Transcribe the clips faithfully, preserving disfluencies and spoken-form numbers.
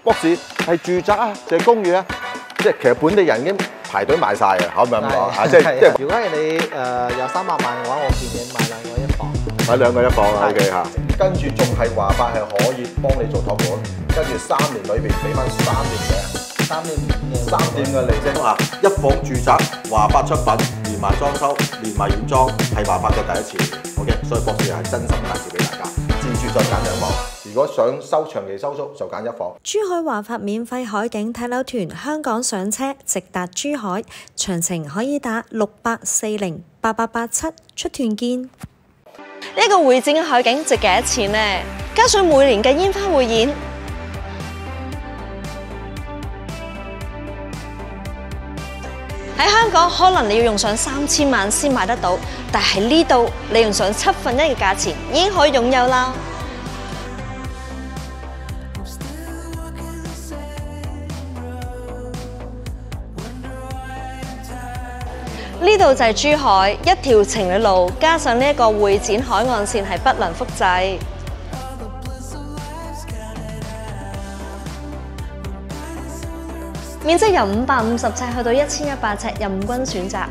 博士係住宅啊，定係公寓啊？即係其實本地人已經排隊買晒嘅，可唔可以咁講啊？即係即係， 如果係你誒有三百萬嘅話，我建議買兩個一房。 買兩個一房啊 ，OK 嚇。跟住仲係華發係可以幫你做託管，跟住三年裏邊俾翻三年嘅三年嘅三點嘅利息啊！一房住宅華發出品，連埋裝修，連埋軟裝，係華發嘅第一次。OK， 所以博士係真心介紹俾大家。自住再揀兩房，如果想收長期收租就揀一房。 珠海華發免費海景睇樓團，香港上車直達珠海，詳情可以打六八四零八八八七出團見。 呢個會展嘅海景值幾多錢呢？加上每年嘅煙花匯演，喺香港可能你要用上三千萬先買得到，但係呢度你用上七分一嘅價錢已經可以擁有啦。呢度就係珠海，一條情侶路，加上呢一個會展海岸線係不能複製。面積由五百五十尺去到一千一百尺，任君選擇。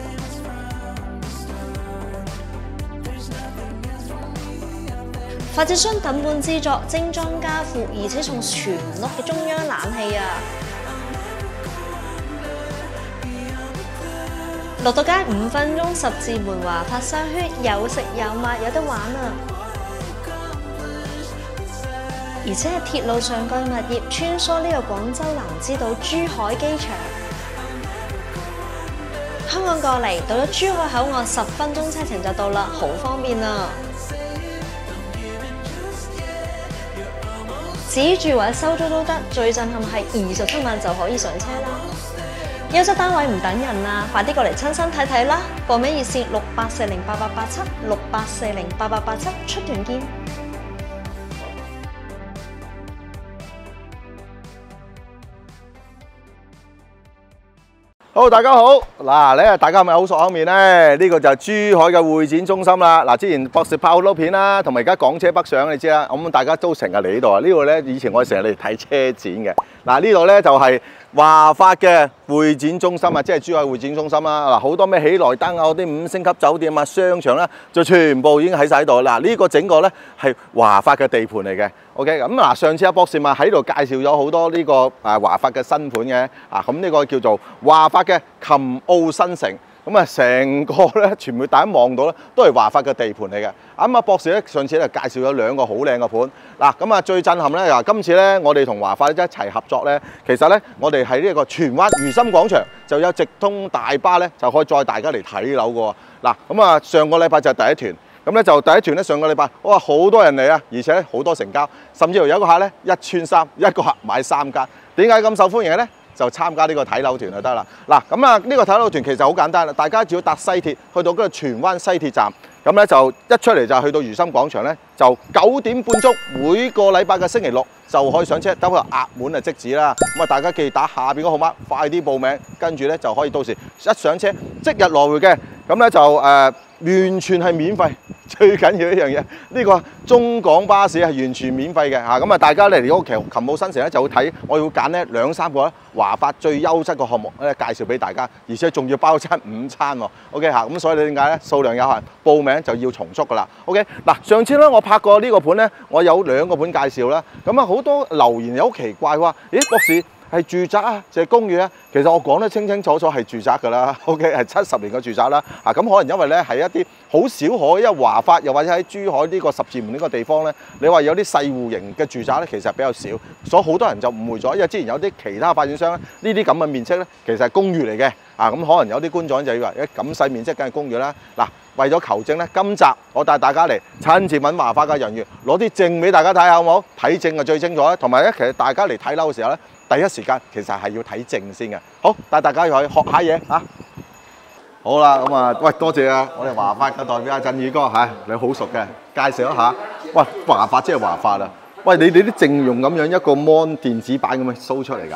發展商等半資助，精裝加附，而且仲全屋嘅中央冷氣啊！落到街五分鐘，十字門華發商圈，有食有買，有得玩啊！而且係鐵路上蓋物業穿梭呢個廣州南之島珠海機場，香港過嚟到咗珠海口岸十分鐘車程就到啦，好方便啊！自住或者收租都得，最震撼係二十七萬就可以上車啦！優質單位唔等人啊，快啲過嚟親身睇睇啦！報名熱線六八四零八八八七，六八四零八八八七，出團見。 好，大家好。嗱，你啊，大家係咪好熟口面咧？呢個就係珠海嘅會展中心啦。嗱，之前博士拍好多片啦，同埋而家港車北上，你知啦。咁大家都成日嚟呢度啊。呢度咧，以前我哋成日嚟睇車展嘅。嗱，呢度咧就係華發嘅會展中心啊，即係珠海會展中心啦。嗱，好多咩喜來登啊，嗰啲五星級酒店啊、商場啦，就全部已經喺晒喺度。嗱，呢個整個咧係華發嘅地盤嚟嘅。OK， 咁嗱，上次阿博士咪喺度介紹咗好多呢個誒華發嘅新盤嘅。啊，咁呢個叫做華發嘅琴澳新城。咁啊，成個咧，全部大家望到咧，都係華發嘅地盤嚟嘅。咁啊，博士咧上次咧介紹咗兩個好靚嘅盤。嗱，咁啊最震撼咧，嗱今次咧我哋同華發一齊合作咧，其實咧我哋喺呢個荃灣如心廣場就有直通大巴咧，就可以載大家嚟睇樓嘅。嗱，咁啊上個禮拜就係第一團，咁咧就第一團咧上個禮拜，哇好多人嚟啊，而且咧好多成交，甚至乎有一個客咧一穿三，一個客買三間。點解咁受歡迎嘅咧？就參加呢個睇樓團就得啦。嗱，咁啊呢個睇樓團其實好簡單啦，大家只要搭西鐵去到嗰個荃灣西鐵站，咁咧就一出嚟就去到如心廣場咧，就九點半鐘每個禮拜嘅星期六就可以上車，等佢額滿啊即止啦。咁啊大家記住打下邊個號碼，快啲報名，跟住咧就可以到時一上車即日來回嘅。咁咧就誒、呃、完全係免費，最緊要一樣嘢，呢個中港巴士係完全免費嘅嚇。咁啊大家嚟嗰個琴琴澳新城咧就會睇，我要揀咧兩三個咧華發最優質嘅項目咧介紹俾大家，而且仲要包餐午餐喎。OK 嚇，咁所以你點解咧數量有限，報名就要重複噶啦。OK 嗱，上次咧我拍過呢個盤咧，我有兩個盤介紹啦。咁啊好多留言又好奇怪話，咦博士係住宅啊，定係公寓啊？其實我講得清清楚楚係住宅㗎啦。OK 係七十年嘅住宅啦。啊咁可能因為咧係一啲好少可，因為華發又或者喺珠海呢個十字門呢個地方咧，你話有啲細戶型嘅住宅咧，其實比較少，所以好多人就誤會咗。因為之前有啲其他發展商咧，呢啲咁嘅面積咧，其實係公寓嚟嘅。啊咁可能有啲觀眾就以為一咁細面積梗係公寓啦。嗱，為咗求證咧，今集我帶大家嚟親自揾華發嘅人員，攞啲證俾大家睇下好唔好？睇證係最清楚啦。同埋咧，其實大家嚟睇樓嘅時候咧，第一時間其實係要睇證先嘅。好，帶大家去學下嘢嚇。好啦，咁啊，喂，多謝啊！我哋華發嘅代表阿振宇哥嚇，你好熟嘅，介紹一下。喂，華發即係華發啦。喂，你哋啲證用咁樣一個 mon 電子版咁樣 show 出嚟㗎？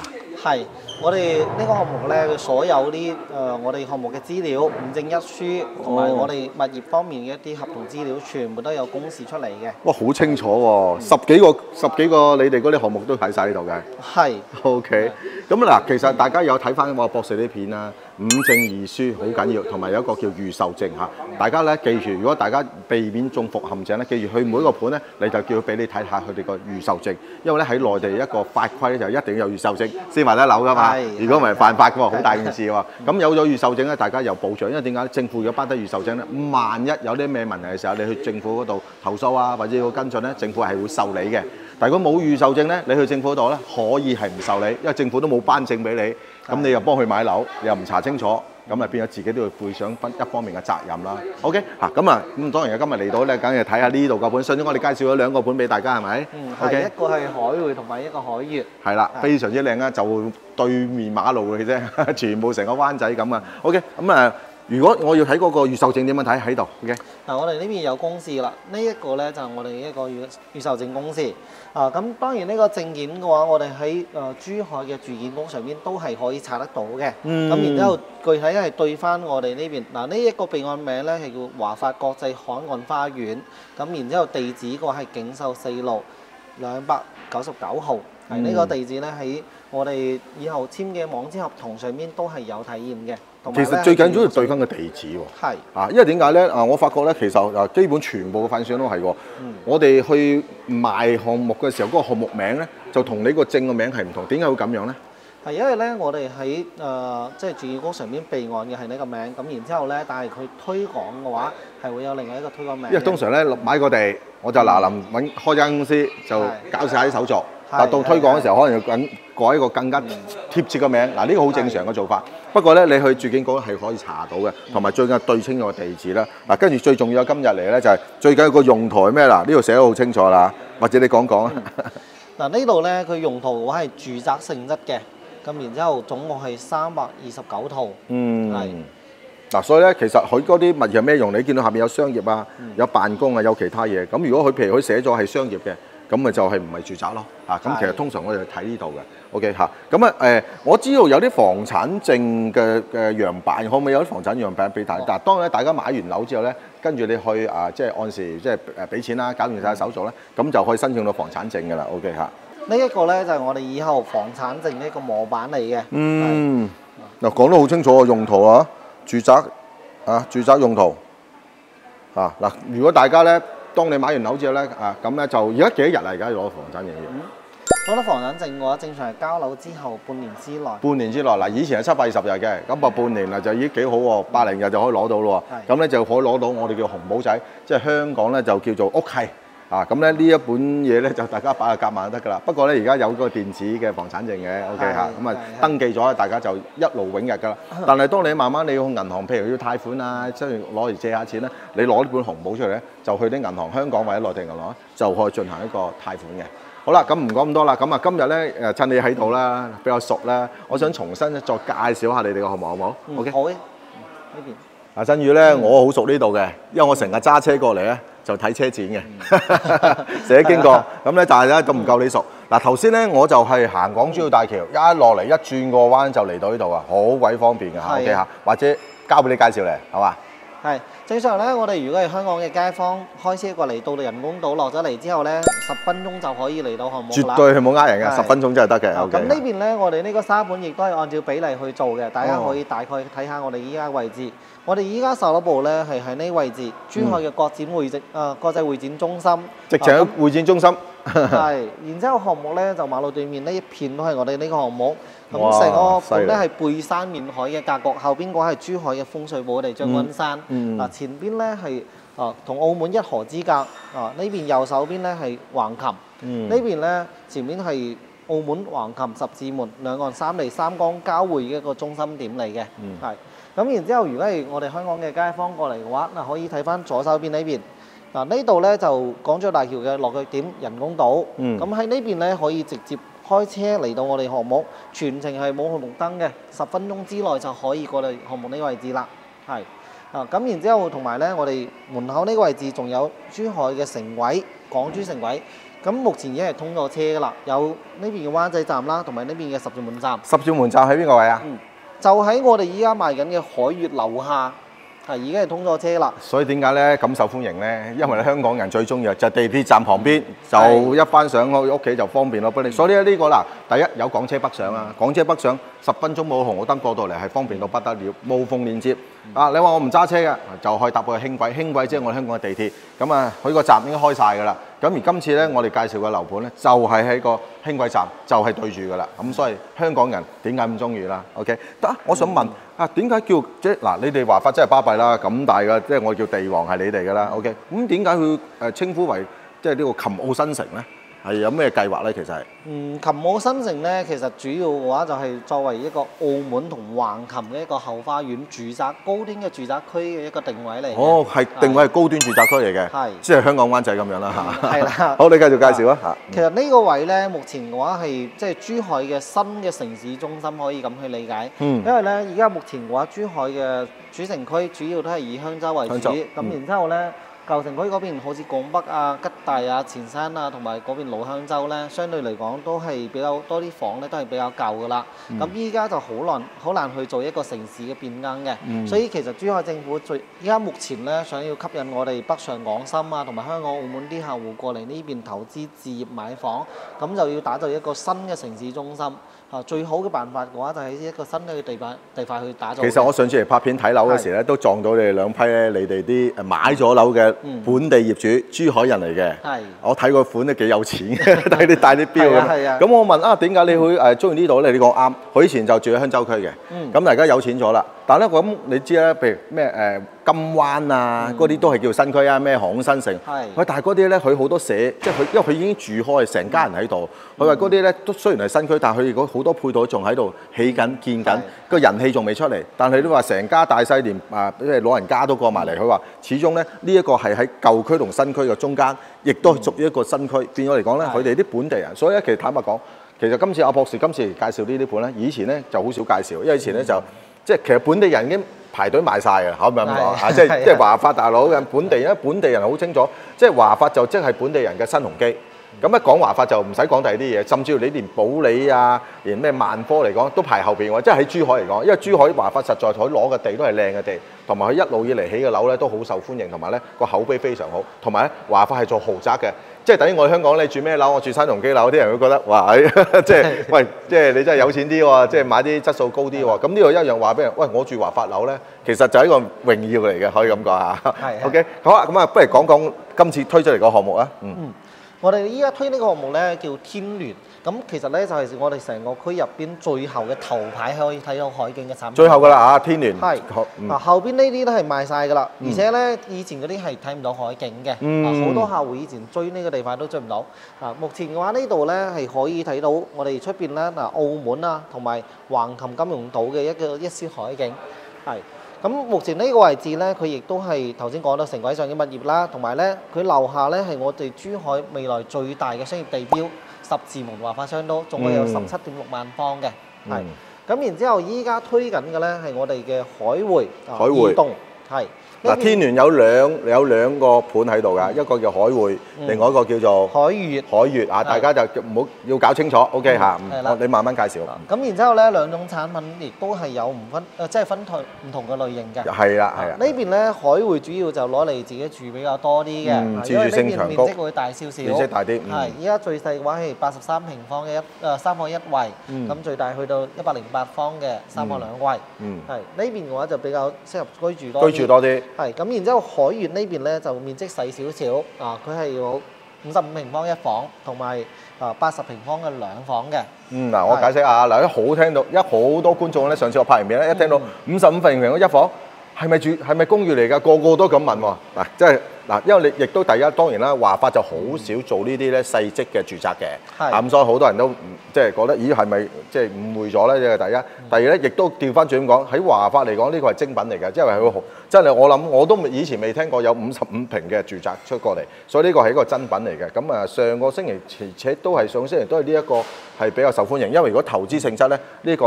係，我哋呢個項目咧，所有啲誒、呃、我哋項目嘅資料、五證一書同埋我哋物業方面嘅一啲合同資料，全部都有公示出嚟嘅。 哇，好清楚喎、十幾個十幾個你哋嗰啲項目都喺晒呢度嘅。 係。 OK，咁嗱，其實大家有睇翻我博士啲片啦，五證二書好緊要，同埋有一個叫預售證嚇。大家咧記住，如果大家避免中伏陷阱咧，記住去每一個盤咧，你就叫佢俾你睇下佢哋個預售證，因為咧喺內地一個法規咧就一定要有預售證先買得樓噶嘛。如果唔係犯法嘅喎，好大件事喎。咁有咗預售證咧，大家有保障，因為點解咧？政府如果頒得預售證咧，萬一有啲咩問題嘅時候，你去政府嗰度投訴啊，或者要跟進咧，政府係會受理嘅。但如果冇預售證咧，你去政府嗰度咧，可以係唔受理，因為政府都冇頒證俾你，咁你又幫佢買樓，你又唔查清楚，咁啊變咗自己都要背上一方面嘅責任啦。OK， 嚇咁啊，咁當然今日嚟到咧，梗係睇下呢度個盤。上次我哋介紹咗兩個盤俾大家係咪？ 嗯， OK， 一個係海匯同埋一個海悅。 係啦，非常之靚啊，就對面馬路嘅啫，全部成個灣仔咁啊。OK， 咁啊。如果我要睇嗰個預售證點樣睇喺度 ？OK， 嗱，我哋呢邊有公示啦，呢、這、一個咧就係我哋一個預預售證公示。啊，咁當然呢個證件嘅話，我哋喺誒珠海嘅住建局上邊都係可以查得到嘅。咁、 嗯、 然之後具體係對翻我哋呢邊，嗱呢一個備案名咧係叫華發國際海岸花園。咁然之後地址嘅話係景秀四路兩百九十九號。係呢、嗯、個地址咧喺我哋以後簽嘅網簽合同上面都係有體驗嘅。 其實最緊要係對翻個地址喎。 係啊，因為點解咧？啊，我發覺咧，其實啊，基本全部嘅發展商都係喎。嗯、我哋去賣項目嘅時候，嗰、那個項目名咧就同你個證個名係唔同。點解會咁樣咧？ 係因為咧，我哋喺誒即係住建局上面備案嘅係呢個名，咁然之後咧，但係佢推廣嘅話係會有另外一個推廣名。因為通常咧買個地，我就嗱臨揾開間公司就搞晒啲手續。但到推廣嘅時候，可能要緊改一個更加貼切嘅名。嗱，呢個好正常嘅做法。不過咧，你去住建局係可以查到嘅，同埋最緊要對清咗個地址啦。嗱，跟住最重要今日嚟咧就係最緊要個用途係咩啦？呢度寫得好清楚啦，或者你講講啊。 嗱，呢度咧佢用途嘅話係住宅性質嘅，咁然之後總共係三百二十九套。 嗯，係。 係。 嗱，所以咧其實佢嗰啲物業係咩用？你見到下面有商業啊，有辦公啊，有其他嘢。咁如果佢譬如佢寫咗係商業嘅。咁咪就係唔係住宅咯嚇？咁其實通常我哋睇呢度嘅 ，OK 嚇。咁啊誒，我知道有啲房產證嘅嘅樣板，可唔可以有啲房產樣板俾大家？但係當咧大家買完樓之後咧，跟住你去啊，即係按時即係誒俾錢啦，搞完晒手續咧，咁就可以申請到房產證㗎啦。OK 嚇。 呢一個咧就係我哋以後房產證嘅一個模板嚟嘅。 嗯。嗱，講得好清楚啊，用途啊，住宅啊，住宅用途啊嗱，如果大家咧。當你買完樓之後咧，啊咁咧就而家幾多日啊？而家攞房產證要攞到房產證嘅話，正常係交樓之後半年之內。 半年之內嗱，以前係七百二十日嘅，咁啊半年啊就已經幾好喎，百零日就可以攞到咯喎。咁咧就可以攞到我哋叫紅簿仔，即係香港咧就叫做屋契。啊，咁咧呢一本嘢咧就大家擺下夾萬就得㗎啦。不過咧而家有個電子嘅房產證嘅 ，OK 嚇，咁啊登記咗，大家就一路永逸㗎啦。但係當你慢慢你用銀行，譬如要貸款啊，即係攞嚟借下錢咧，你攞呢本紅簿出嚟咧，就去啲銀行，香港或者內地銀行就可以進行一個貸款嘅。好啦，咁唔講咁多啦。咁啊今日咧誒趁你喺度啦，比較熟啦，我想重新再介紹下你哋個項目好唔好 ？OK。好嘅。呢邊。阿新宇咧，我好熟呢度嘅，因為我成日揸車過嚟咧。就睇車展嘅，成日經過咁咧，但係咧都唔夠你熟。嗱頭先咧我就係行港珠澳大橋，一落嚟一轉個彎就嚟到呢度啊，好鬼方便嘅嚇。OK 嚇，或者交俾你介紹嚟，係嘛？係正常咧，我哋如果係香港嘅街坊開車過嚟到人工島落咗嚟之後咧，十分鐘就可以嚟到項目啦。 絕對係冇呃人嘅，十分鐘真係得嘅。 咁呢邊咧，我哋呢個沙盤亦都係按照比例去做嘅，大家可以大概睇下我哋依家位置。我哋依家售樓部咧係喺呢位置，珠海嘅國展會展啊國際會展中心， 直情喺會展中心。 係，然之後項目咧就馬路對面呢一片都係我哋呢個項目。咁成個盤咧係背山面海嘅格局，後邊嗰係珠海嘅風水寶地將軍山。嗱前邊咧係啊同澳門一河之隔，啊呢邊右手邊咧係橫琴，呢邊咧前面係澳門橫琴十字門兩岸三地三江交匯嘅一個中心點嚟嘅。係。咁然之後，如果係我哋香港嘅街坊過嚟嘅話，嗱可以睇翻左手邊呢邊。嗱呢度咧就港珠澳大橋嘅落腳點人工島。咁喺呢邊咧可以直接開車嚟到我哋項目，全程係冇紅綠燈嘅，十分鐘之內就可以過嚟項目呢個位置啦。係。啊咁然之後同埋咧，我哋門口呢個位置仲有珠海嘅城軌，港珠城軌。 咁目前已經係通咗車㗎啦，有呢邊嘅灣仔站啦，同埋呢邊嘅十字門站。 十字門站喺邊個位啊？ 嗯，就喺我哋依家賣緊嘅海悅樓下。係已經係通咗車啦， 所以點解咧咁受歡迎咧？因為香港人最中意就係地鐵站旁邊，就一翻上去屋企就方便咯，俾你。所以呢呢個嗱，第一有港車北上啊，港車北上十分鐘冇紅綠燈過到嚟係方便到不得了，無縫連接。啊，你話我唔揸車嘅，就可以搭個輕軌，輕軌即係我哋香港嘅地鐵。咁啊，佢個站已經開晒㗎啦。咁而今次咧，我哋介紹嘅樓盤咧，就係喺個輕軌站，就係對住㗎啦。咁所以香港人點解咁中意啦 ？OK， 得，我想問啊，點解叫即係嗱？你哋華發真係巴閉啦，咁大嘅，即係我叫地王係你哋㗎啦。OK， 咁點解佢誒稱呼為即係呢個琴澳新城咧？係有咩計劃咧？其實係嗯，琴澳新城咧，其實主要嘅話就係作為一個澳門同橫琴嘅一個後花園住宅高端嘅住宅區嘅一個定位嚟嘅。 哦，係定位係高端住宅區嚟嘅， 係即係香港灣仔咁樣啦嚇。 係啦。 好，你繼續介紹啊嚇。 其實呢個位咧，目前嘅話係即係珠海嘅新嘅城市中心，可以咁去理解。 嗯。 因為咧，而家目前嘅話，珠海嘅主城區主要都係以香洲為主，咁、嗯、然之後咧。舊城區嗰邊好似廣北啊、吉大啊、前山啊，同埋嗰邊老香洲咧，相對嚟講都係比較多啲房咧，都係比較舊噶啦。咁依家就好難好難去做一個城市嘅變更嘅，嗯、所以其實珠海政府最依家目前咧，想要吸引我哋北上廣深啊，同埋香港、澳門啲客戶過嚟呢邊投資置業買房，咁就要打造一個新嘅城市中心。啊，最好嘅辦法嘅話就係一個新嘅地塊地塊去打造。 其實我上次嚟拍片睇樓嗰時咧，都撞到你哋兩批咧，你哋啲誒買咗樓嘅本地業主，嗯、珠海人嚟嘅。係。我睇個款都幾有錢嘅，睇你帶啲錶咁。係啊。咁我問啊，點解你會誒中意呢度咧？你講啱，佢以前就住喺香洲區嘅。嗯。咁而家有錢咗啦，但係咧咁你知啦，譬如咩誒金灣啊，嗰啲、嗯、都係叫新區啊，咩航空新城。係。佢但係嗰啲咧，佢好多社，即係佢因為佢已經住開，成家人喺度。佢話嗰啲咧都雖然係新區，但係佢如果好多配套仲喺度起緊、建緊，個人氣仲未出嚟。但係都話成家大細連啊，即係老人家都過埋嚟。佢話始終咧呢一個係喺舊區同新區嘅中間，亦都係屬於一個新區。變咗嚟講咧，佢哋啲本地人，所以咧其實坦白講，其實今次阿博士今次介紹呢啲盤咧，以前咧就好少介紹，因為以前咧就即係其實本地人已經排隊買晒㗎，可唔可以咁講啊？即係即係華發大佬嘅本地人，本地人好清楚，即係華發就即係本地人嘅新鴻基。咁一講華發就唔使講第二啲嘢，甚至乎你連保利啊，連咩萬科嚟講都排後邊喎，即係喺珠海嚟講，因為珠海華發實在佢攞嘅地都係靚嘅地，同埋佢一路以嚟起嘅樓咧都好受歡迎，同埋咧個口碑非常好，同埋咧華發係做豪宅嘅，即係等於我哋香港你住咩樓，我住新鴻基樓，啲人會覺得哇，即係喂，即係你真係有錢啲喎，即係買啲質素高啲喎，咁呢個一樣話俾人，喂，我住華發樓咧，其實就係一個榮耀嚟嘅，可以咁講嚇。係。OK， 好啊，咁啊，不如講講今次推出嚟個項目啊。嗯。嗯我哋依家推呢個項目咧叫天聯，咁其實咧就係我哋成個區入邊最後嘅頭牌，可以睇到海景嘅產品。最後㗎啦啊，天聯。係。 嗯、 啊，後邊呢啲都係賣晒㗎啦，而且咧以前嗰啲係睇唔到海景嘅，嗯、啊好多客戶以前追呢個地塊都追唔到。啊，目前嘅話呢度咧係可以睇到我哋出邊咧嗱澳門啊同埋橫琴金融島嘅一個一絲海景，係。咁目前呢個位置咧，佢亦都係頭先講到城軌上嘅物業啦，同埋咧佢樓下咧係我哋珠海未來最大嘅商業地標十字門華發商都，總共有十七點六萬方嘅，係、嗯。咁然之後依家推緊嘅咧係我哋嘅海匯， 海匯動係。 嗱，天聯有兩有兩個盤喺度㗎，一個叫海匯，另外一個叫做海悅。 海悅啊，大家就唔好要搞清楚 ，OK 嚇。係啦，你慢慢介紹。 咁然之後咧，兩種產品亦都係有唔分，誒即係分台唔同嘅類型嘅。 係啦，係啊。 呢邊咧海匯主要就攞嚟自己住比較多啲嘅， 自住性強高， 面積會大少少。 面積大啲。 係，依家最細嘅話係八十三平方嘅一誒三房一衛，咁最大去到一百零八方嘅三房兩衛。嗯。係呢邊嘅話就比較適合居住多啲。居住多啲。係，咁然之後。海悅呢邊咧就面積細少少，啊佢係有五十五平方一房，同埋啊八十平方嘅兩房嘅。嗯，嗱我解釋下，嗱一好聽到，一好多觀眾咧，上次我拍完片咧，一聽到五十五平方一房，係咪住係咪公寓嚟㗎？個個都咁問喎。嗱，即係嗱，因為你亦都第一當然啦，華發就好少做呢啲咧細積嘅住宅嘅，係咁所以好多人都即係覺得，咦係咪即係誤會咗咧？呢個第一，第二咧亦都調翻轉咁講，喺華發嚟講呢個係精品嚟嘅，因為佢好真係我諗我都以前未聽過有五十五平嘅住宅出過嚟，所以呢個係一個真品嚟嘅。咁啊上個星期且都係上個星期都係呢一個係比較受歡迎，因為如果投資性質咧呢個咧。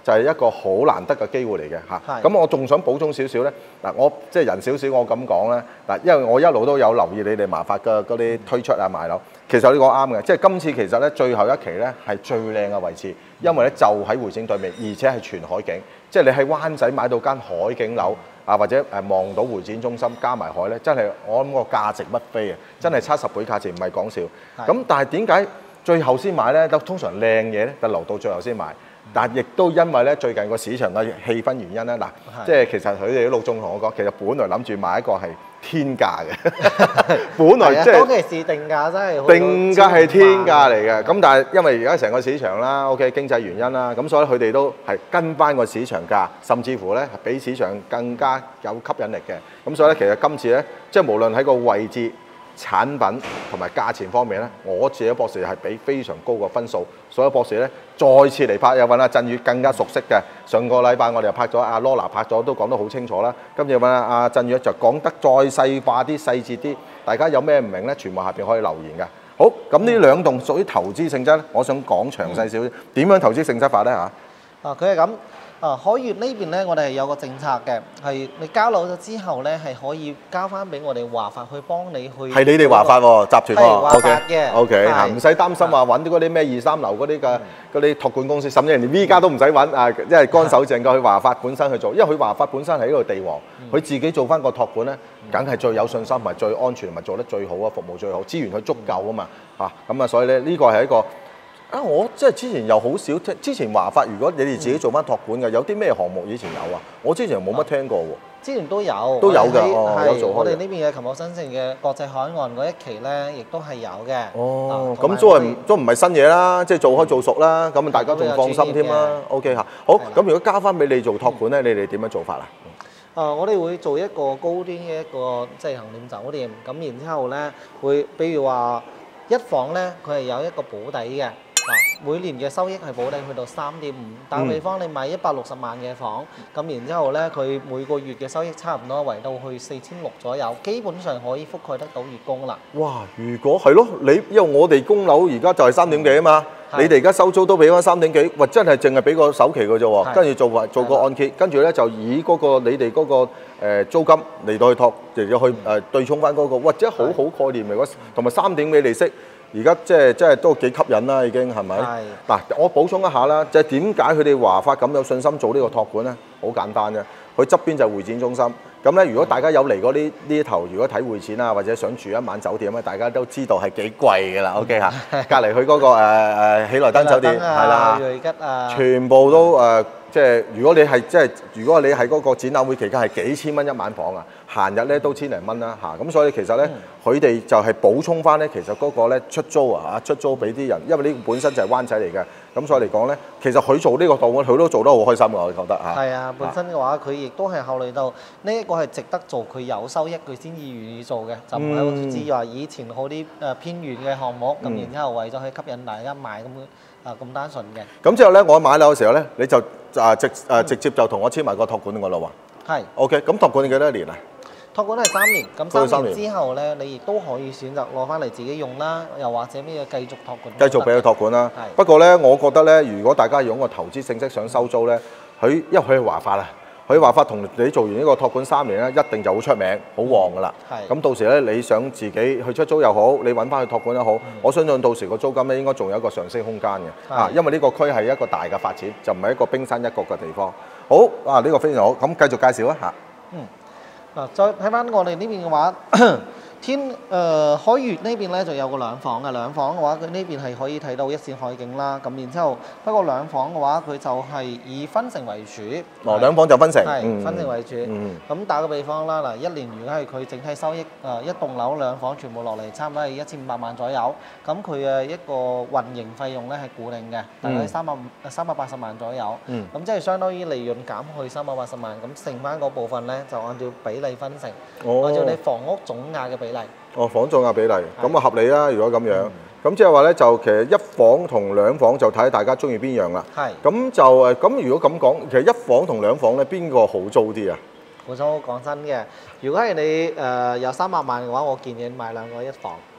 就係一個好難得嘅機會嚟嘅嚇。 係咁我仲想補充少少咧，嗱我即係人少少，我咁講咧嗱，因為我一路都有留意你哋麻發嘅嗰啲推出啊賣樓，其實你講啱嘅，即係今次其實咧最後一期咧係最靚嘅位置，因為咧就喺會展對面，而且係全海景，即係你喺灣仔買到間海景樓。啊，或者誒望到會展中心加埋海咧，真係我諗個價值不菲啊！真係七十倍價錢，唔係講笑。咁但係點解最後先買咧？都通常靚嘢咧，就留到最後先買。但係亦都因為咧最近個市場嘅氣氛原因咧，嗱，即係其實佢哋啲老總同我講，其實本來諗住買一個係天價嘅，本來即係當其時定價真係定價係天價嚟嘅。咁但係因為而家成個市場啦 ，OK 經濟原因啦，咁所以佢哋都係跟翻個市場價，甚至乎咧係比市場更加有吸引力嘅。咁所以咧，其實今次咧，即係無論喺個位置、產品同埋價錢方面咧，我自己博士係俾非常高嘅分數。所有博士咧再次嚟拍，又揾阿振宇更加熟悉嘅。上個禮拜我哋又拍咗阿 Lola 拍咗，都講得好清楚啦。今日揾阿阿振宇就講得再細化啲、細節啲，大家有咩唔明咧，全部下邊可以留言嘅。好，咁呢兩棟屬於投資性質咧，我想講詳細少少，點樣投資性質法咧嚇？ 啊，佢係咁。啊，海悅呢邊咧，我哋係有個政策嘅，係你交樓咗之後咧，係可以交翻俾我哋華發去幫你去。係你哋華發喎，集團喎。 係華發嘅。 O K， 嚇唔使擔心話揾啲嗰啲咩二三樓嗰啲嘅嗰啲託管公司，甚至連 V 家都唔使揾啊，因為乾手淨夠去華發本身去做，因為佢華發本身係一個地王，佢自己做翻個託管咧，梗係最有信心，同埋最安全，同埋做得最好啊，服務最好，資源佢足夠啊嘛嚇，咁啊，所以咧呢個係一個。啊！我即係之前又好少聽，之前華發如果你哋自己做翻託管嘅，有啲咩項目以前有啊？我之前冇乜聽過喎。 之前都有， 都有㗎，哦，有做開。 我哋呢邊嘅琴日新城嘅國際海岸嗰一期咧，亦都係有嘅。 哦，咁都係都唔係新嘢啦，即係做開做熟啦，咁大家仲放心添啦。O K 嚇，好，咁如果交翻俾你做託管咧，你哋點樣做法啊？ 誒，我哋會做一個高端嘅一個即係行店酒店，咁然之後咧會，比如話一房咧，佢係有一個保底嘅。嗱，每年嘅收益係保底去到三點五。打個比方，你買一百六十萬嘅房，咁然之後咧，佢每個月嘅收益差唔多圍到去四千六左右，基本上可以覆蓋得到月供啦。 哇！如果係咯，你因為我哋供樓而家就係三點幾啊嘛，你哋而家收租都俾翻三點幾，哇！真係淨係俾個首期嘅啫喎，跟住做做個按揭，跟住咧就以嗰個你哋嗰個誒租金嚟到去託嚟到去誒對沖翻嗰個，哇！真係好好概念嚟喎，同埋三點幾利息。而家即係即係都幾吸引啦，已經係咪？係。嗱，我補充一下啦，就係點解佢哋華發咁有信心做呢個託管咧？好簡單啫，佢側邊就係會展中心。咁咧，如果大家有嚟過呢呢頭，如果睇會展啊，或者想住一晚酒店咧，大家都知道係幾貴㗎啦。OK 嚇，隔離去嗰個誒誒喜來登酒店係啦， 瑞吉啊， 全部都誒，即係如果你係即係如果你喺嗰個展覽會期間係幾千蚊一晚房啊，閒日咧都千零蚊啦嚇。咁所以其實咧，佢哋就係補充翻咧，其實嗰個咧出租啊嚇，出租俾啲人，因為呢本身就係灣仔嚟嘅。咁所以嚟講咧，其實佢做呢個檔案，佢都做得好開心㗎，我覺得嚇。 係啊，本身嘅話，佢亦都係考慮到呢一個係值得做，佢有收益，佢先至願意做嘅，就唔係好似話以前好啲誒偏遠嘅項目，咁然之後為咗去吸引大家買咁啊咁單純嘅。 咁之後咧，我買樓嘅時候咧，你就啊直誒直接就同我簽埋個託管㗎咯喎。係。OK，咁託管你幾多年啊？ 託管係三年，咁三年之後咧，你亦都可以選擇攞翻嚟自己用啦，又或者咩繼續託管。 繼續俾佢託管啦。係。不過咧，我覺得咧，如果大家用個投資性質想收租咧，佢因為佢係華發啦，佢華發同你做完呢個託管三年咧，一定就好出名、好旺㗎啦。係。咁到時咧，你想自己去出租又好，你揾翻去託管又好，我相信到時個租金咧應該仲有一個上升空間嘅。啊，因為呢個區係一個大嘅發展，就唔係一個冰山一角嘅地方。好，啊呢個非常好，咁繼續介紹一下。嗯。 嗱，再睇翻我哋呢邊嘅話，天誒、呃、海悅呢邊咧就有個兩房嘅，兩房嘅話佢呢邊係可以睇到一線海景啦。咁然之後，不過兩房嘅話佢就係以分成為主。 哦，兩房就分成。 係、 嗯、 分成為主。咁、嗯、打個比方啦，嗱一年如果係佢整體收益誒、呃、一棟樓兩房全部落嚟，差唔多係一千五百萬左右。咁佢嘅一個運營費用咧係固定嘅，大概三百五三百八十萬左右。咁、嗯、即係相當於利潤減去三百八十萬，咁剩翻嗰部分咧就按照比例分成，哦、按照你房屋總額嘅比例。 哦，房總額比例，咁啊合理啦。如果咁樣，咁、嗯、即係話咧，就其實一房同兩房就睇大家中意邊樣啦。係。咁就誒，咁如果咁講，其實一房同兩房咧，邊個好租啲啊？好租講真嘅，如果係你誒、呃、有三百萬嘅話，我建議你買兩個一房。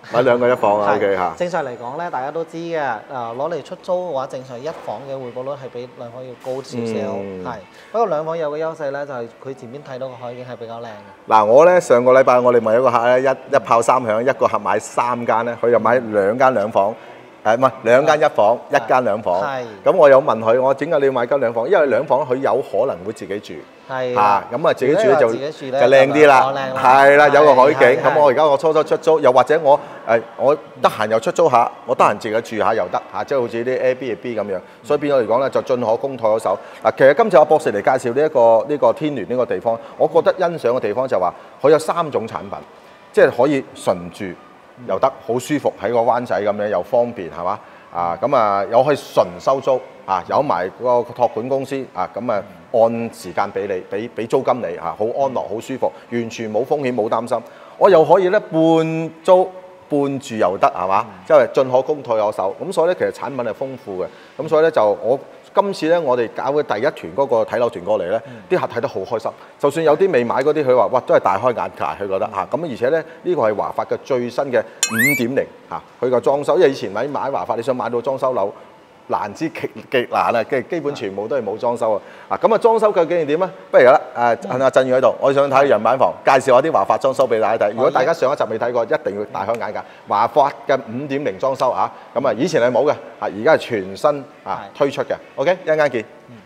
買兩個一房啊，OK 嚇。 正常嚟講咧，大家都知嘅，誒攞嚟出租嘅話，正常一房嘅回報率係比兩房要高少少， 嗯係。不過兩房有個優勢咧，就係佢前面睇到個海景係比較靚嘅。 嗱，我咧上個禮拜我哋問一個客咧，一一炮三響，一個客買三間咧，佢就買兩間兩房。誒唔係兩間一房，一間兩房。 係。 咁我有問佢，我點解你要買間兩房？因為兩房佢有可能會自己住。 係。 嚇，咁啊自己住咧就自己住咧就靚啲啦。係啦，有個海景。咁係我而家我初初出租，又或者我誒我得閒又出租下，我得閒自己住下又得嚇，即係好似啲 Airbnb 咁樣。所以變咗嚟講咧，就進可攻退可守。嗱，其實今次阿博士嚟介紹呢一個呢個天聯呢個地方，我覺得欣賞嘅地方就話佢有三種產品，即係可以純住。又得好舒服喺個灣仔咁樣又方便係嘛啊咁啊有可以純收租啊有埋個託管公司啊咁啊按時間俾你俾俾租金你嚇好安樂好舒服完全冇風險冇擔心我又可以咧半租半住又得係嘛即係進可攻退可守咁所以咧其實產品係豐富嘅咁所以咧就我。今次咧，我哋搞嘅第一團嗰個睇樓團過嚟咧，啲客睇得好開心。就算有啲未買嗰啲，佢話：哇，都係大開眼界，佢覺得嚇。咁而且咧，呢個係華發嘅最新嘅五點零嚇，佢個裝修，因為以前買買華發，你想買到裝修樓難之極極難啊，基基本全部都係冇裝修啊。啊，咁啊裝修究竟係點咧？不如啦，誒阿阿振宇喺度，我想睇樣板房，介紹下啲華發裝修俾大家睇。如果大家上一集未睇過，一定要大開眼界。華發嘅五點零裝修嚇，咁啊以前係冇嘅，啊而家係全新啊推出嘅。OK，一陣間見。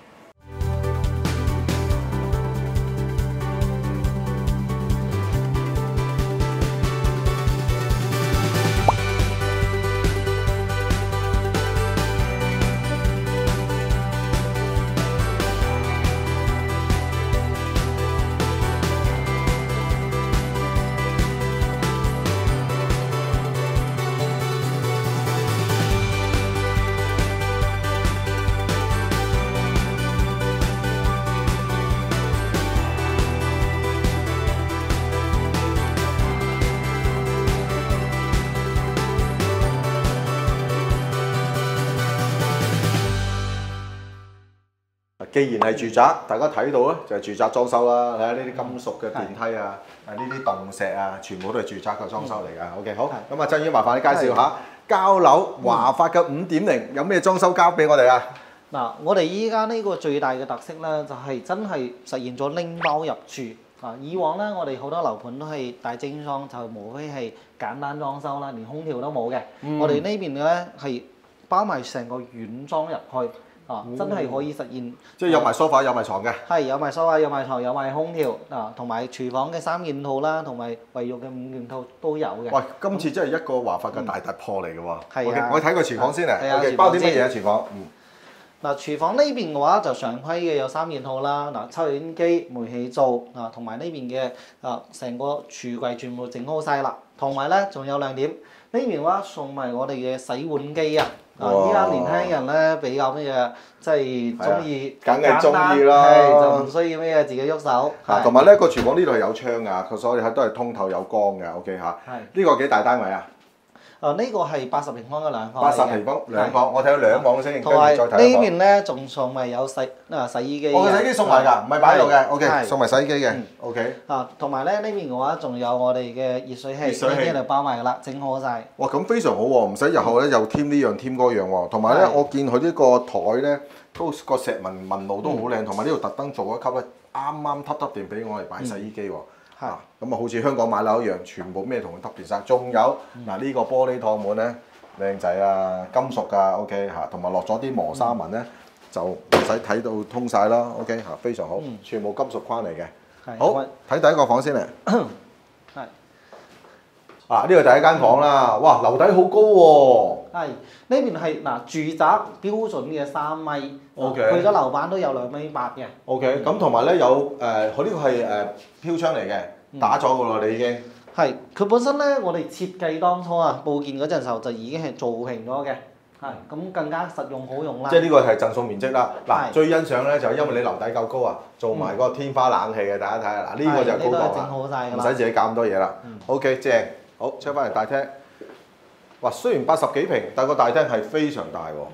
既然係住宅，大家睇到咧就係住宅裝修啦。睇下呢啲金屬嘅電梯啊，啊呢啲棟石啊，全部都係住宅嘅裝修嚟㗎。OK， 好。咁啊，振宇麻煩你介紹下交樓華發嘅五點零有咩裝修交俾我哋啊？ 嗱，我哋依家呢個最大嘅特色咧，就係真係實現咗拎包入住。啊，以往咧我哋好多樓盤都係大精裝，就無非係簡單裝修啦，連空調都冇嘅。嗯、我哋呢邊嘅咧係包埋成個軟裝入去。啊！真係可以實現， 即係有埋 sofa 有埋床嘅。 係有埋 sofa 有埋床有埋空調啊，同埋廚房嘅三件套啦，同埋衞浴嘅五件套都有嘅。 喂，今次真係一個華發嘅大突破嚟嘅喎。 係啊， 我睇個廚房先啊。 係啊， OK，包啲乜嘢啊？廚房。嗯。 嗱，廚房呢邊嘅話就常規嘅有三件套啦，嗱，抽油煙機、煤氣灶啊，同埋呢邊嘅啊成個櫥櫃全部整好晒啦，同埋咧仲有亮點，呢邊嘅話送埋我哋嘅洗碗機啊。啊！依家年輕人咧比較咩嘢，即係中意簡單，梗係中意啦， 就唔需要咩嘢自己喐手。 啊，同埋咧個廚房呢度係有窗㗎，佢所以係都係通透有光嘅。OK 嚇。係。呢個幾大單位啊？ 啊！呢個係八十平方嘅兩房。 八十平方兩房，我睇到兩房先，跟住再睇。 呢邊咧仲送埋有洗啊洗衣機。 我個洗衣機送埋㗎，唔係擺喺度嘅。OK，送埋洗衣機嘅。OK。 啊，同埋咧呢邊嘅話仲有我哋嘅熱水器，熱水器就包埋㗎啦，整好晒。 哇！咁非常好喎，唔使日後咧又添呢樣添嗰樣喎。同埋咧，我見佢呢個台咧，都個石紋紋路都好靚，同埋呢度特登做一級咧，啱啱揼揼掂俾我哋擺洗衣機喎。係，咁啊好似香港買樓一樣，全部咩同佢揼掂晒。仲有嗱呢個玻璃趟門咧，靚仔啊，金屬㗎 ，OK 嚇，同埋落咗啲磨砂紋咧，就唔使睇到通晒啦 ，OK 嚇，非常好，全部金屬框嚟嘅。好，睇第一個房先嚟。係。啊，呢個第一間房啦，哇，樓底好高喎。 係，呢邊係嗱住宅標準嘅三米。 OK。 佢嘅樓板都有兩米八嘅。 OK，咁同埋咧有誒，佢呢個係誒飄窗嚟嘅，打咗㗎咯，你已經。係， 佢本身咧，我哋設計當初啊，佈建嗰陣時候就已經係造平咗嘅。係，咁更加實用好用啦。 即係呢個係贈送面積啦。嗱，最欣賞咧就係因為你樓底夠高啊，做埋嗰個天花冷氣嘅，大家睇下嗱，呢個就高檔啦，唔使自己搞咁多嘢啦。OK，正。好，出翻嚟大廳。哇，雖然八十幾平，但個大廳係非常大喎。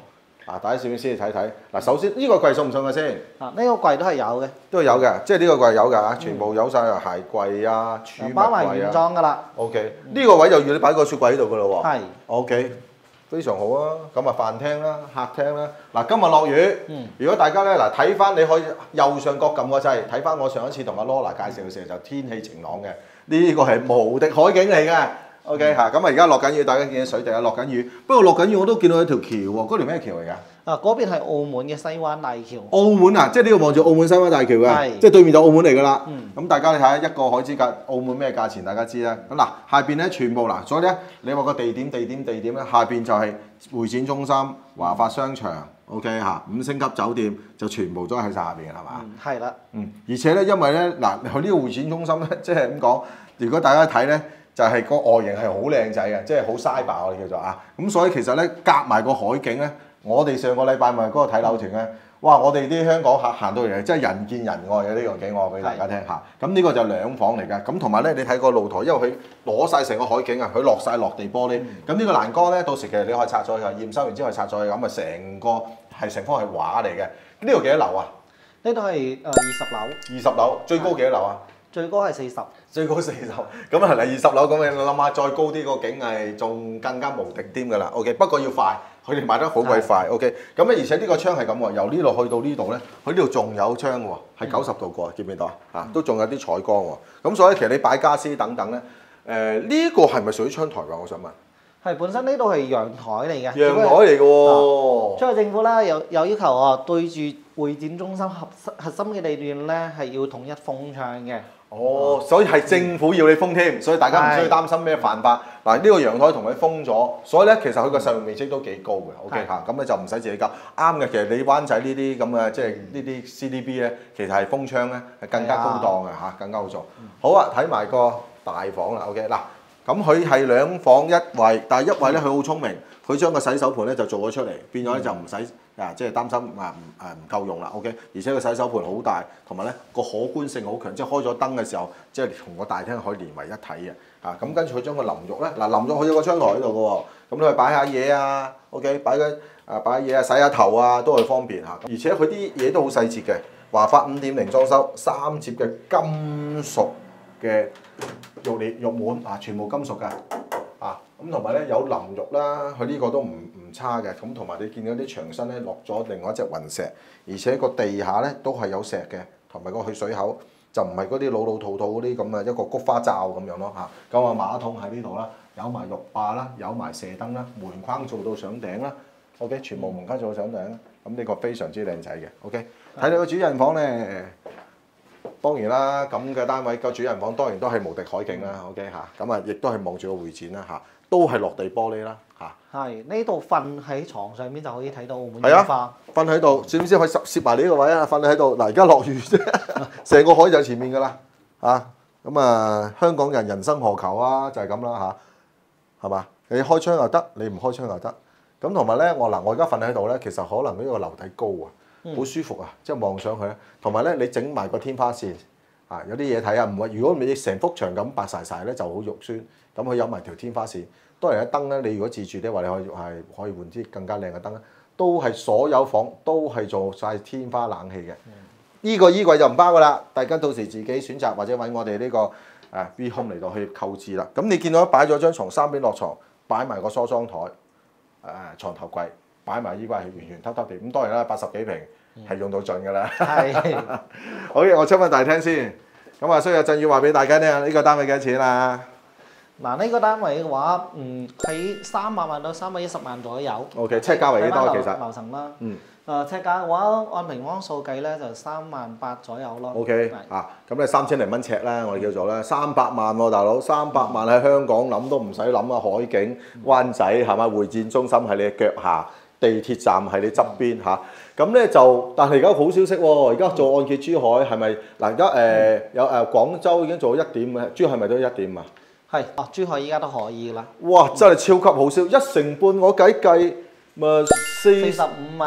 啊，大家攝影師睇睇。嗱，首先呢個櫃送唔送嘅先？ 啊，呢個櫃都係有嘅， 都有嘅，即係呢個櫃有㗎嚇，全部有晒鞋櫃啊、儲物包埋原櫃啊。 裝㗎啦。 OK，呢個位就要你擺個雪櫃喺度㗎咯喎。 係。 OK， 非常好啊！咁啊飯廳啦、客廳啦。嗱，今日落雨， 嗯如果大家咧嗱睇翻，你可以右上角撳個掣，睇翻我上一次同阿 Lola 介紹嘅時候就天氣晴朗嘅，呢個係無敵海景嚟嘅。OK 嚇，咁啊而家落緊雨，大家見到水地啊落緊雨，不過落緊雨我都見到有條橋喎，嗰條咩橋嚟㗎？ 啊，嗰邊係澳門嘅西灣大橋。 澳門啊，即係呢個望住澳門西灣大橋嘅， 係即係對面就澳門嚟㗎啦。 嗯咁大家你睇下一個海之價，澳門咩價錢大家知啦。咁嗱，下邊咧全部嗱，所以咧你話個地點地點地點咧，下邊就係會展中心、華發商場 ，OK 嚇，五星級酒店就全部都喺晒下邊嘅係嘛？ 嗯，係啦。 嗯，而且咧因為咧嗱，佢呢個會展中心咧，即係咁講，如果大家睇咧。就係個外形係好靚仔嘅，即係好嘥吧我哋叫做啊，咁所以其實咧夾埋個海景咧，我哋上個禮拜咪嗰個睇樓團咧，哇！我哋啲香港客行到嚟真係人見人愛嘅呢個景，我話俾大家聽嚇。咁呢個就兩房嚟㗎，咁同埋咧你睇個露台，因為佢攞晒成個海景啊，佢落晒落地玻璃，咁呢、嗯、個欄杆咧到時其實你可以拆咗佢，驗收完之後拆咗佢，咁啊成個係成方係畫嚟嘅。呢度幾多樓啊？ 呢度係誒二十樓。 二十樓，最高幾多樓啊？ 最高係四十， 最高四十，咁係嚟二十樓咁，你諗下再高啲個景係仲更加無敵添㗎啦。OK， 不過要快，佢哋賣得好鬼快。OK，咁咧而且呢個窗係咁喎，由呢度去到呢度咧，佢呢度仲有窗喎，係九十度過，見唔見到啊？嚇，都仲有啲採光喎。咁所以其實你擺家私等等咧，誒、呃、呢、呢個係咪屬於窗台㗎？我想問。係本身呢度係陽台嚟嘅。 陽台嚟㗎喎。 所以政府咧有有要求啊，對住會展中心核核心嘅地段咧係要統一封窗嘅。 哦，所以係政府要你封添，所以大家唔需要擔心咩犯法。嗱，呢個陽台同佢封咗，所以咧其實佢個實用面積都幾高嘅。OK 嚇，咁咧就唔使自己交。啱嘅，其實你灣仔呢啲咁嘅即係呢啲 C D B 咧，其實係封窗咧係更加高檔嘅嚇，更加好做。好啊，睇埋個大房啦。OK 嗱，咁佢係兩房一衛，但係一衛咧佢好聰明，佢將個洗手盆咧就做咗出嚟，變咗咧就唔使。啊，即係擔心啊唔誒唔夠用啦 ，OK， 而且個洗手盆好大，同埋咧個可觀性好強，即係開咗燈嘅時候，即係同個大廳可以連為一體嘅。啊，咁跟住佢將個淋浴咧，嗱淋浴佢有個窗台喺度嘅喎，咁你去擺下嘢啊 ，OK， 擺嘅啊擺嘢啊，洗下頭啊都係方便嚇。而且佢啲嘢都好細節嘅，華發五點零裝修，三摺嘅金屬嘅浴簾浴門啊，全部金屬嘅。啊，咁同埋咧有淋浴啦，佢呢個都唔唔差嘅。咁同埋你見到啲牆身咧落咗另外一隻雲石，而且個地下咧都係有石嘅，同埋個去水口就唔係嗰啲老老土土嗰啲咁嘅一個菊花罩咁樣咯嚇。咁啊馬桶喺呢度啦，有埋浴霸啦，有埋射燈啦，門框做到上頂啦。OK， 全部門框做到上頂啦。咁呢個非常之靚仔嘅。OK， 睇你個主人房咧。當然啦，咁嘅單位個主人房當然都係無敵海景啦 ，OK 嚇，咁啊亦都係望住個會展啦嚇，都係落地玻璃啦嚇。 係呢度瞓喺床上邊就可以睇到澳門煙花。瞓喺度，知唔知可以攝埋你呢個位啊？瞓喺度，嗱而家落雨啫，成個海就前面㗎啦嚇。咁啊，香港人人生何求啊？就係咁啦嚇，係嘛？你開窗又得，你唔開窗又得。咁同埋咧，我嗱我而家瞓喺度咧，其實可能呢個樓底高啊。好舒服啊！即係望上去咧，同埋咧你整埋個天花線啊，有啲嘢睇啊！唔係如果你成幅牆咁白晒晒咧，就好肉酸。咁佢有埋條天花線，當然一燈咧，你如果自住咧，話你可以係可以換啲更加靚嘅燈咧，都係所有房都係做晒天花冷氣嘅。呢、嗯、個衣櫃就唔包噶啦，大家到時自己選擇或者揾我哋呢個誒 V Home 嚟到去購置啦。咁你見到擺咗張床，三邊落床，擺埋個梳妝台，誒、呃、床頭櫃。擺埋衣櫃係圓圓凸凸地，咁當然啦，八十幾平係用到盡㗎啦。係，好嘅，我出翻大廳先。咁啊，所以阿振宇話俾大家聽，呢、呢個單位幾多錢啊？ 嗱，呢個單位嘅話，嗯，喺三百萬到三百一十萬左右。 OK， 尺價為幾多？其實樓層啦。 嗯。 誒，尺價嘅話，按平方數計咧，就三萬八左右咯。 OK，啊，咁咧三千零蚊尺啦，我哋叫做咧三百萬喎，大佬，三百萬喺香港諗都唔使諗啊，海景、灣仔係咪？會展中心喺你嘅腳下。地鐵站喺你側邊嚇，咁咧就，但係而家好消息喎，而家做按揭珠海係咪嗱？而家誒有誒、呃、廣州已經做咗一點嘅，珠海係咪都一點啊？ 係，哦，珠海依家都可以啦。 哇！真係超級好銷，一成半我計計咪四四十五萬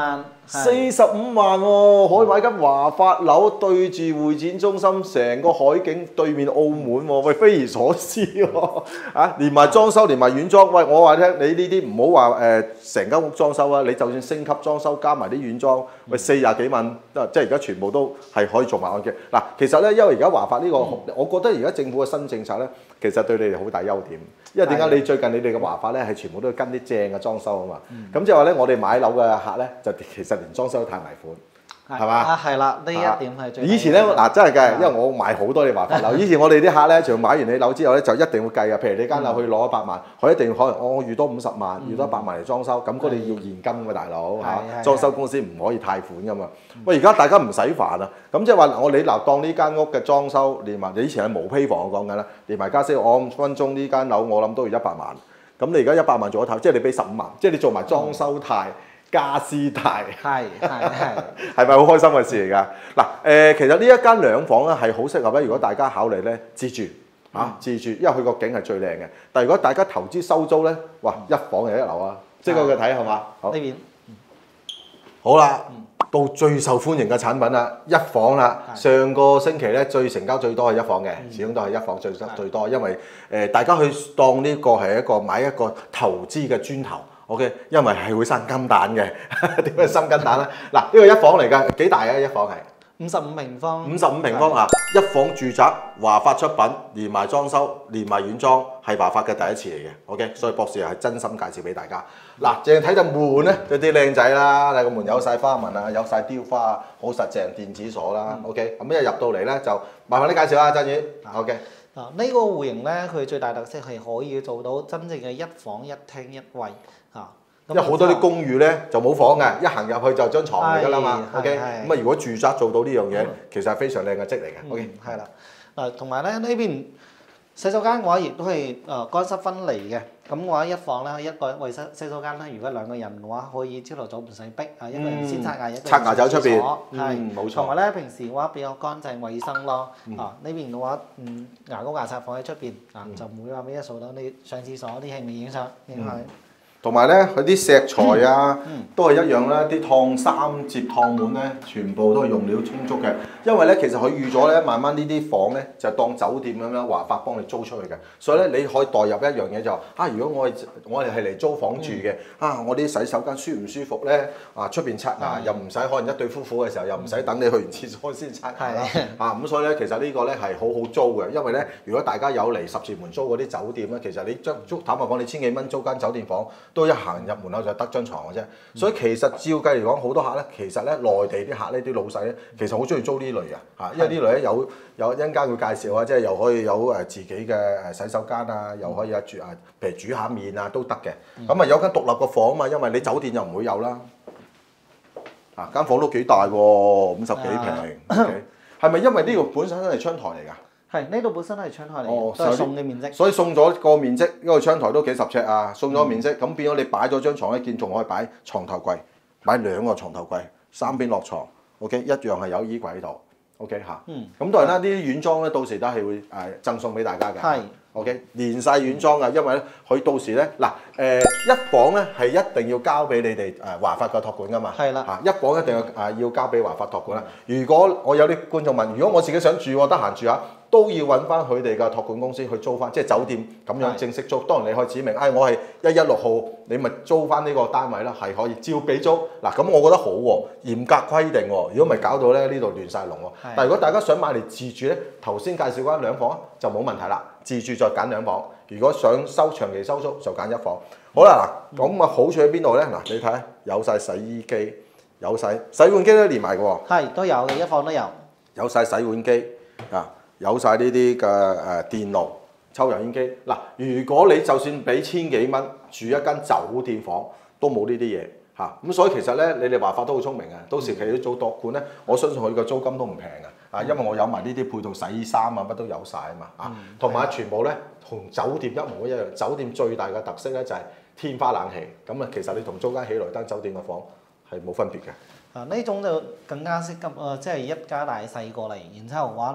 四十五萬喎，可以買間華發樓對住會展中心，成個海景對面澳門喎，喂，匪夷所思喎！啊，連埋裝修，連埋軟裝，喂，我話你聽，你呢啲唔好話誒成間屋裝修啊，你就算升級裝修加埋啲軟裝，喂，四廿幾萬，即係而家全部都係可以做埋按揭。嗱，其實咧，因為而家華發呢個，我覺得而家政府嘅新政策咧，其實對你哋好大優點。因為點解你最近你哋嘅華發咧係全部都要跟啲正嘅裝修啊嘛，咁即係話咧，我哋買樓嘅客咧就其實連裝修都睇埋款，係嘛？ 啊，係啦，呢一點係最。 以前咧嗱真係嘅，因為我買好多你華發樓，以前我哋啲客咧，就買完你樓之後咧就一定會計啊，譬如你間樓去攞一百萬，佢一定可能我預多五十萬，預多一百萬嚟裝修，咁嗰啲要現金㗎大佬嚇，裝修公司唔可以貸款㗎嘛。喂，而家大家唔使煩啊，咁即係話我你嗱當呢間屋嘅裝修連埋，你以前係毛坯房我講緊啦，連埋加息，我五分鐘呢間樓我諗都要一百萬。咁你而家一百萬做一貸，即係你俾十五萬，即係你做埋裝修貸、家私貸， 係係係， 係咪好開心嘅事嚟㗎？嗱誒，其實呢一間兩房咧係好適合咧，如果大家考慮咧自住嚇、啊、自住，因為佢個景係最靚嘅。但係如果大家投資收租咧，哇一房又一樓啊！即係佢睇係嘛？好呢邊好啦。到最受歡迎嘅產品啦，一房啦。上個星期咧最成交最多係一房嘅，始終都係一房最最多，因為誒、呃、大家去當呢個係一個買一個投資嘅磚頭 ，OK， 因為係會生金蛋嘅。點解生金蛋咧？嗱，呢個一房嚟㗎，幾大啊？一房係五十五平方。 五十五平方啊！一房住宅，華發出品，連埋裝修，連埋軟裝，係華發嘅第一次嚟嘅。OK， 所以博士係真心介紹俾大家。嗱，淨係睇隻門咧，就啲靚仔啦，你個門有晒花紋啊，有晒雕花啊，好實淨電子鎖啦。OK，咁一入到嚟咧就麻煩你介紹下，振宇。OK。 嗱，呢個戶型咧，佢最大特色係可以做到真正嘅一房一廳一衛嚇。 因為好多啲公寓咧就冇房嘅，一行入去就張床嚟㗎啦嘛。OK，咁啊如果住宅做到呢樣嘢，其實係非常靚嘅職嚟嘅。OK， 係啦。嗱，同埋咧呢邊洗手間嘅話，亦都係誒乾濕分離嘅。咁嘅話一房咧一個衞生洗手間咧，如果兩個人嘅話，可以朝頭早唔使逼啊，一個人先刷牙，一個人刷牙走出邊， 係冇錯。 同埋咧平時嘅話比較乾淨衞生咯。啊呢邊嘅話，嗯牙膏牙刷放喺出邊啊，就唔會話俾一掃到你上廁所啲氣味影響影響。 同埋咧，佢啲石材啊，嗯、都係一樣啦。啲燙衫、摺燙門咧，全部都係用料充足嘅。因為咧，其實佢預咗咧，慢慢呢啲房咧就當酒店咁樣，華發幫你租出去嘅。所以咧，你可以代入一樣嘢就話、啊，如果我我哋係嚟租房住嘅，嗯、啊，我啲洗手間舒唔舒服咧？啊，出邊刷牙、嗯、又唔使可能一對夫婦嘅時候，又唔使等你去完廁所先刷牙啦。嗯、啊，咁所以咧，其實呢個咧係好好租嘅，因為咧，如果大家有嚟十字門租嗰啲酒店咧，其實你將租坦白講，你千幾蚊租間酒店房。都一行入門口就得張床嘅啫，所以其實照計嚟講，好多客咧，其實咧內地啲客呢啲老細咧，其實好中意租呢類嘅嚇，因為呢類咧有有一陣間會介紹啊，即係又可以有誒自己嘅誒洗手間啊，又可以啊煮啊，譬如煮下麵啊都得嘅。咁啊有間獨立嘅房啊嘛，因為你酒店又唔會有啦。啊間房都幾大喎，五十幾平，係咪因為呢個本身係窗台嚟㗎？ 係，呢度本身係窗台嚟嘅， 哦、 都係送嘅面積。 所以送咗個面積，呢個窗台都幾十尺啊！送咗面積，咁、嗯、變咗你擺咗張床一件，仲可以擺床頭櫃，擺兩個床頭櫃，三邊落床 OK 一樣係有衣櫃喺度，OK 嚇。嗯。咁當然啦，啲軟裝咧，到時都係會誒贈送俾大家嘅。係。OK， 連晒軟裝啊，因為咧佢到時咧嗱誒一房咧係一定要交俾你哋誒華發嘅託管噶嘛。係啦。嚇一房一定要誒要交俾華發託管啦。如果我有啲觀眾問，如果我自己想住，我得閒住下。都要揾翻佢哋嘅託管公司去租翻，即係酒店咁樣正式租。當然你可以指明，哎，我係一一六號，你咪租翻呢個單位啦，係可以照俾租。嗱，咁我覺得好喎，嚴格規定喎。如果咪搞到咧呢度亂晒龍喎。但係如果大家想買嚟自住咧，頭先介紹嗰間兩房就冇問題啦。自住再揀兩房，如果想收長期收租就揀一房。好啦，嗱，咁啊好處喺邊度咧？嗱，你睇下，有晒洗衣機，有晒洗碗機都連埋嘅喎。係都有嘅，一房都有。 有晒洗碗機啊！有晒呢啲嘅誒電爐、抽油煙機。嗱，如果你就算俾千幾蚊住一間酒店房，都冇呢啲嘢嚇。咁所以其實咧，你哋華發都好聰明啊。到時其實做託管咧，我相信佢個租金都唔平啊。啊，因為我有埋呢啲配套洗衣衫啊，乜都有晒啊嘛。啊，同埋全部咧同酒店一模一樣。酒店最大嘅特色咧就係天花冷氣。咁啊，其實你同租間喜來登酒店嘅房係冇分別嘅。 啊，呢種就更加適合啊，即係一家大細過嚟，然之後嘅話你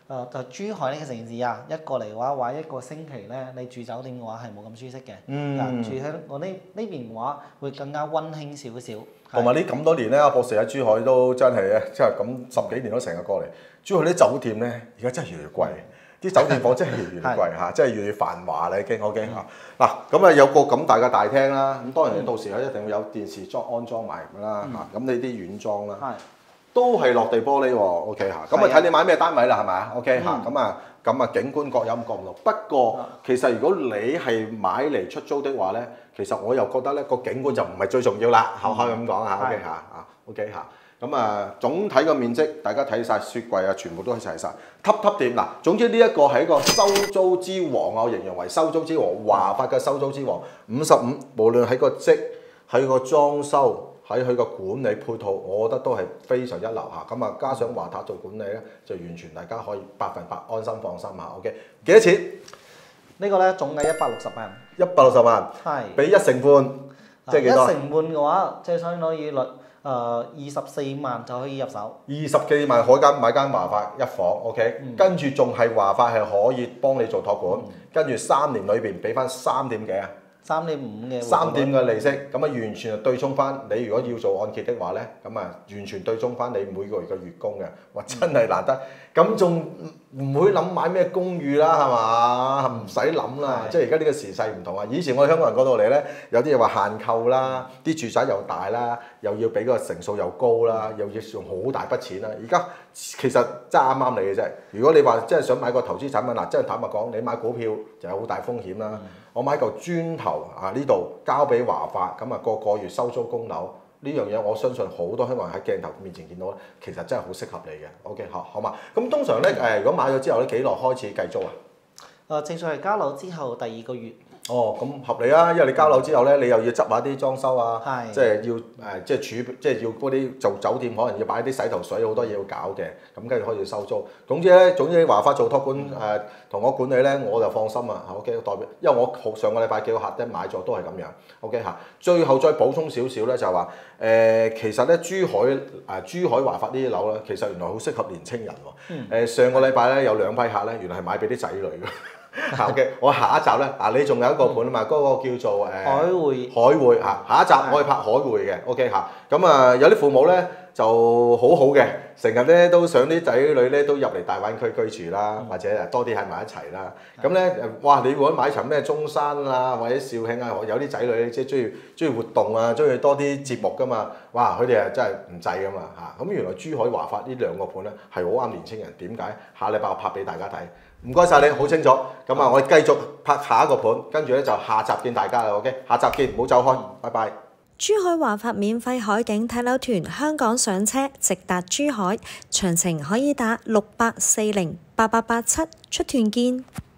誒就珠海呢個城市啊，一過嚟嘅話，話一個星期咧，你住酒店嘅話係冇咁舒適嘅。 嗯， 嗱，住喺我呢呢邊嘅話，會更加温馨少少。 同埋呢咁多年咧，阿博士喺珠海都真係咧，即係咁十幾年都成日過嚟。珠海啲酒店咧，而家真係越嚟越貴，啲酒店房真係越嚟越貴嚇，真係越嚟越繁華啦已經。OK 嚇，嗱咁啊有個咁大嘅大廳啦，咁當然你到時咧一定會有電視裝安裝埋㗎啦嚇，咁你啲軟裝啦。都係落地玻璃喎 ，OK 嚇，咁啊睇你買咩單位啦，係咪啊 ？OK 嚇，咁啊咁啊景觀各有各唔同。不過其實如果你係買嚟出租的話咧，其實我又覺得咧個景觀就唔係最重要啦，可可以咁講嚇 ，OK 嚇啊 ，OK 嚇。咁啊總體個面積，大家睇晒雪櫃啊，全部都係齊晒，揼揼掂嗱。總之呢一個係一個收租之王啊，我形容為收租之王，華發嘅收租之王，五十五，無論喺個職，喺個裝修。喺佢個管理配套，我覺得都係非常一流嚇。咁啊，加上華塔做管理咧，就完全大家可以百分百安心放心嚇。OK， 幾多錢？ 呢個咧總計一百六十萬。 一百六十萬。係。俾一成半，即係幾多？一成半嘅話，即係相當於率誒二十四萬就可以入手。 二十幾萬可間買間華發一房 ，OK，、嗯、跟住仲係華發係可以幫你做託管，嗯、跟住三年裏邊俾翻三點幾啊？ 三點五嘅三點嘅利息，咁啊完全係對沖翻。你如果要做按揭的話咧，咁啊完全對沖翻你每個月嘅月供嘅，哇真係難得。咁仲唔會諗買咩公寓啦，係嘛？唔使諗啦，即係而家呢個時勢唔同啊。以前我哋香港人嗰度嚟咧，有啲嘢話限購啦，啲住宅又大啦，又要俾個成數又高啦，又要用好大筆錢啦。而家其實真係啱啱你嘅啫。如果你話真係想買個投資產品，嗱，真係坦白講，你買股票就有好大風險啦。我買嚿磚頭啊，呢度交俾華發，咁啊個個月收租供樓呢樣嘢，我相信好多香港人喺鏡頭面前見到咧，其實真係好適合你嘅。OK， 好，好嘛？咁通常咧誒，如果買咗之後咧，幾耐開始計租啊？ 誒，正常係交樓之後第二個月。 哦，咁合理啊，因為你交樓之後咧，你又要執下啲裝修啊， 係， 即係要誒，即係儲，即係要嗰啲做酒店可能要擺啲洗頭水，好多嘢要搞嘅，咁跟住開始收租。總之咧，總之華發做託管誒，同、呃、我管理咧，我就放心啊。OK， 代表，因為我上個禮拜幾個客咧買咗都係咁樣。OK 嚇，最後再補充少少咧，就係話誒，其實咧珠海誒、呃、珠海華發呢啲樓咧，其實原來好適合年青人喎。誒、 嗯呃、上個禮拜咧有兩批客咧，原來係買俾啲仔女嘅。OK， 我下一集咧，嗱你仲有一個盤啊嘛，嗰、那個叫做誒、呃、 海匯海匯嚇，下一集我係拍海匯嘅 ，OK 嚇，咁啊有啲父母咧就好好嘅，成日咧都想啲仔女咧都入嚟大灣區居住啦，或者誒多啲喺埋一齊啦，咁咧誒哇你如果買層咩中山啊或者肇慶啊，有啲仔女咧即係中意中意活動啊，中意多啲節目噶嘛，哇佢哋啊真係唔制噶嘛嚇，咁原來珠海華發呢兩個盤咧係好啱年青人，點解？下禮拜我拍俾大家睇。唔該晒你，好清楚。咁啊，我繼續拍下一個盤，跟住咧就下集見大家啦。OK， 下集見，唔好走開，拜拜。 珠海華發免費海景睇樓團，香港上車直達珠海，詳情可以打六八四零八八八七，出團見。